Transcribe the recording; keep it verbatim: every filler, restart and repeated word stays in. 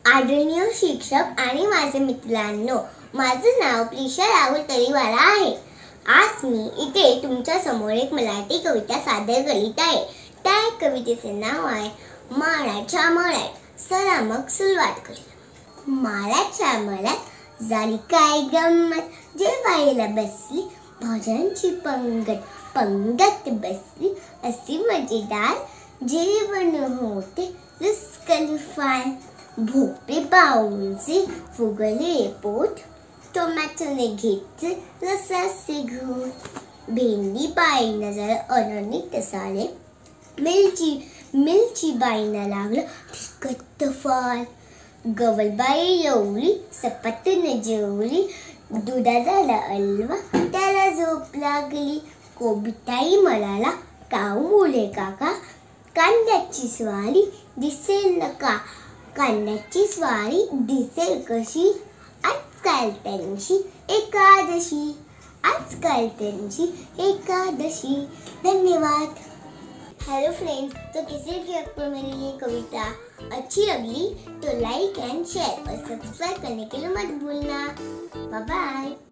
आदरणीय शिक्षक आणि माझे मित्रांनो, माझं नाव प्रिशा राहुल तळीवाला आहे। आज मी इथे तुमच्या समोर एक मराठी कविता सादर करीत आहे। त्या कवितेचे नाव आहे माळाच्या मळ्यात। चला मग सुरुवात करूया। माळाच्या मळ्यात झाली काय गंमत, जेवायला बसली भाज्यांची पंगत, पंगत बसली अशी मजेदार जेवण होते रुसकल फार। भोपळे बाऊंचे फुगले पोट, टोमॅटोने घेतले रसाचे घोट, भेंडी बाईंना जरा अननित सारे, मिरची मिरची बाईंना लागलं तिखट फार। गवलबाई जेवली सपाटने जेवली, दुधा झाला अलवा त्याला झोप लागली। कोबिताई म्हणाला काऊ मुले काका, कांद्याची स्वारी दिसेल नका, कांद्याची स्वारी दिसेल कशी, आजकाल त्यांची एकादशी, आजकाल त्यांची एकादशी। धन्यवाद। हेलो फ्रेंड्स, तो किसी भी आपको मेरी ये कविता अच्छी लगी तो लाइक एंड शेयर और सब्सक्राइब करने के लिए मत भूलना। Bye bye.